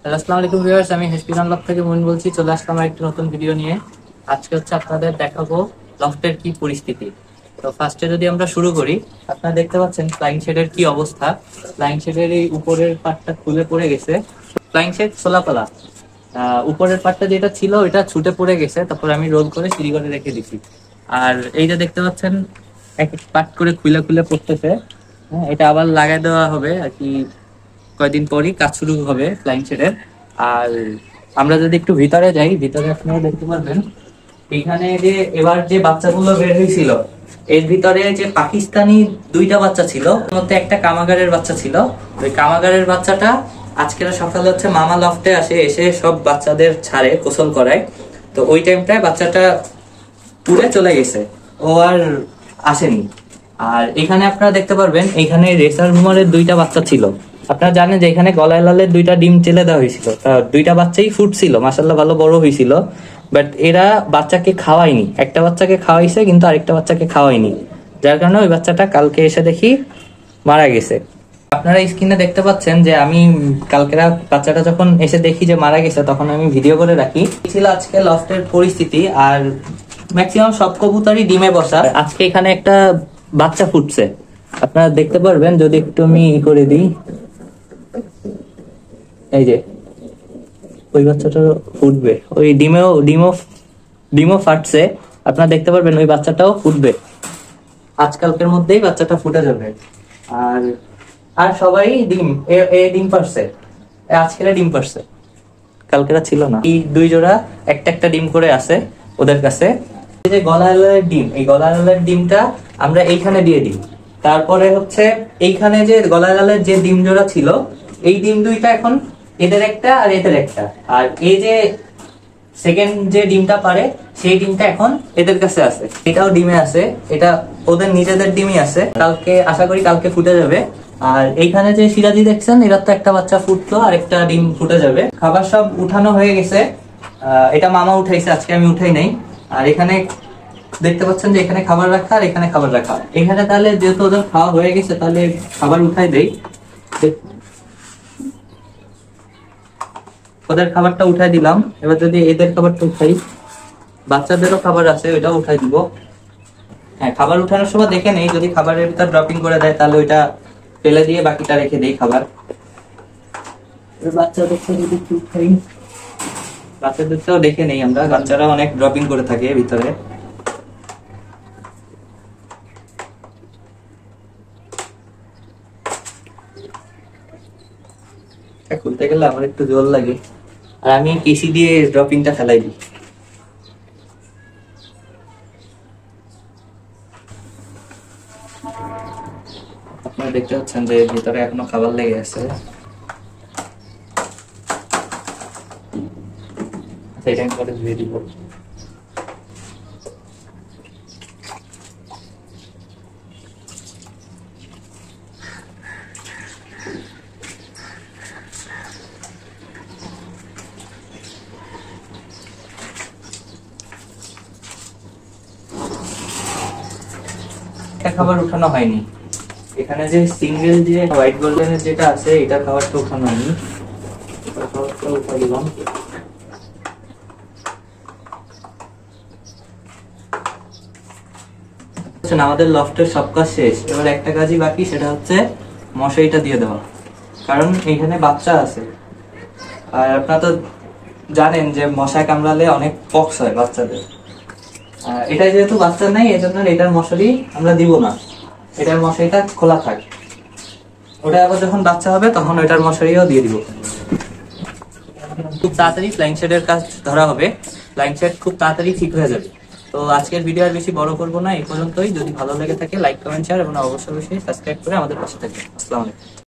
আসসালামু আলাইকুম ভিউয়ার্স, আমি হেসপিরান লফট থেকে মুন বলছি। চলে আসলাম একটা নতুন ভিডিও নিয়ে। আজকে আপনাদের দেখাবো লফটের কি পরিস্থিতি। তো ফার্স্টে যদি আমরা শুরু করি, আপনারা দেখতে পাচ্ছেন ফ্লাইং শেডের কি অবস্থা। ফ্লাইং শেডের এই উপরের পার্টটা খুলে পড়ে গেছে। ফ্লাইং শেড খোলাপালা, উপরের পার্টটা যেটা ছিল ওইটা ছুটে পড়ে গেছে, তারপর আমি রোল করে সিঁড়ি করে রেখে দিছি। আর এই যে দেখতে পাচ্ছেন এক এক পার্ট করে খুলে খুলে পড়তেছে। হ্যাঁ, এটা আবার লাগাই দেওয়া হবে আর কি, কয়েকদিন পরই কাজ শুরু হবে ফ্লাইং শেডের। আর আমরা যদি একটু ভিতরে যাই, ভিতরে আপনারা দেখতে পারবেন এখানে যে এবার যে বাচ্চাগুলো বের হয়েছিল, এর ভিতরে যে পাকিস্তানি দুইটা বাচ্চা ছিল, ওর মধ্যে একটা কামাগারের বাচ্চা ছিল। ওই কামাগারের বাচ্চাটা আজকের সকালে মামা লফটে এসে সব বাচ্চাদের ছাড়ে, গোসল করায়। তো ওই টাইমটায় বাচ্চাটা পুড়ে চলে গেছে, ও আর আসেনি। আর এখানে আপনারা দেখতে পারবেন এখানে রেসার রুমারের দুইটা বাচ্চা ছিল। আপনারা জানেন যে এখানে গলায় লালের দুইটা ডিম চেলে দেওয়া হয়েছিল, দুইটা বাচ্চাই ফুটছিল, মাশাআল্লাহ ভালো বড় হয়েছিল। বাট এরা বাচ্চাকে খাওয়ায়নি, একটা বাচ্চাকে খাওয়াইছে কিন্তু আরেকটা বাচ্চাকে খাওয়ায়নি, যার কারণে ওই বাচ্চাটা কালকে এসে দেখি মারা গেছে। আপনারা স্ক্রিনে দেখতে পাচ্ছেন যে আমি কালকেরা বাচ্চাটা যখন এসে দেখি যে মারা গেছে, তখন আমি ভিডিও করে রাখি। ছিল আজকে লফটের পরিস্থিতি। আর ম্যাক্সিমাম সব কবুতরই ডিমে বসা। আজকে এখানে একটা বাচ্চা ফুটছে, আপনারা দেখতে পারবেন যদি একটু আমি করে দিই। এই যে ওই বাচ্চাটা ফুটবে, ওই ডিমেও ডিমও ডিমও ফাটছে, আপনারা দেখতে পারবেন ওই বাচ্চাটাও ফুটবে। আজকালকের মধ্যেই বাচ্চাটা ফুটে যাবে। আর আর সবাই ডিম ডিম পারছে, আজকেরা ডিম পারছে, কালকেরা ছিল না। এই দুই জোড়া একটা একটা ডিম করে আছে ওদের কাছে। এই যে গলালের ডিম, এই গলালের ডিমটা আমরা এইখানে দিয়ে দিই। তারপরে এইখানে যে গলালালের যে ডিম জোড়া ছিল, এই ডিম দুইটা এখন এদের একটা আর এদের একটা। আর এই যে সেকেন্ড যে ডিমটা পারে, সেই ডিমটা এখন এদের কাছে আছে, এটাও ডিমে আছে, এটা ওদের নিজেদের ডিমই আছে। কালকে আশা করি কালকে ফুটে যাবে। আর এইখানে যে সিরাজি দেখছেন, এরা তো একটা বাচ্চা ফুটতো আর একটা ডিম ফুটে যাবে। খাবার সব উঠানো হয়ে গেছে, এটা মামা উঠাইছে, আজকে আমি উঠাই নাই। আর এখানে দেখতে পাচ্ছেন যে এখানে খাবার রাখা আর এখানে খাবার রাখা। এখানে তাহলে যেহেতু ওদের খাওয়া হয়ে গেছে, তাহলে খাবার উঠাই দেই। ওদের খাবারটা উঠাই দিলাম। এবার যদি এদের খাবারটা উঠাই, বাচ্চাদেরও খাবার আছে, ওইটাও উঠাই দিব। হ্যাঁ, খাবার উঠানোর সময় দেখে নেই, যদি খাবারের ভিতর ড্রপিং করে দেয় তাহলে ওইটা ফেলে দিয়ে বাকিটা রেখে দেই খাবার। বাচ্চাদেরটা যদি একটু উঠাই, বাচ্চাদেরটাও দেখে নেই আমরা, বাচ্চারা অনেক ড্রপিং করে থাকে ভিতরে। খুলতে গেলে আমার একটু জোর লাগে, আর আমি কেসি দিয়ে ড্রপিংটা ফেলাই দিই। আপনারা দেখতে পাচ্ছেন যে ভিতরে এখনো খাবার লেগে আছে। সেটা পরে ধুয়ে দিব। খাবার উঠানো হয়নি, এখানে যে সিঙ্গেল যে হোয়াইট গোল্ডেনের যেটা আছে, এটা খাবারটা উঠানো হয়নি, খাবারটা উঠাই দিলাম। আমাদের লফটের সব কাজ শেষ, এবার একটা কাজই বাকি, সেটা হচ্ছে মশারিটা দিয়ে দেওয়া। কারণ এইখানে বাচ্চা আছে, আর আপনারা তো জানেন যে মশায় কামড়ালে অনেক পক্স হয় বাচ্চাদের। এটা যেহেতু বাচ্চা নাই, এজন্য এটার মশারি আমরা দিব না, এটার মশারিটা খোলা থাক। ওটা আবার যখন বাচ্চা হবে তখন ওইটার মশারিও দিয়ে দিব। খুব তাড়াতাড়ি ফ্লাইং শেডের কাজ ধরা হবে, ফ্লাইং শেড খুব তাড়াতাড়ি ঠিক হয়ে যাবে। তো আজকের ভিডিও আর বেশি বড় করবো না, এই পর্যন্তই। যদি ভালো লেগে থাকে লাইক, কমেন্ট, শেয়ার এবং অবশ্যই সাবস্ক্রাইব করে আমাদের পাশে থাকবেন। আসসালামু আলাইকুম।